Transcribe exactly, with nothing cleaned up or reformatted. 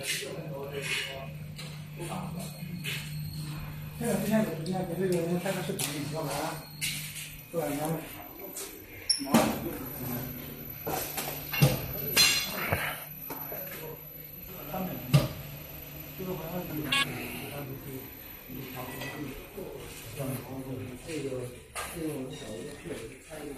这个之前有之前给这个人拍个视频，你知道吗？对，然后毛他们这个好像是他们是这个这个小的确实开的。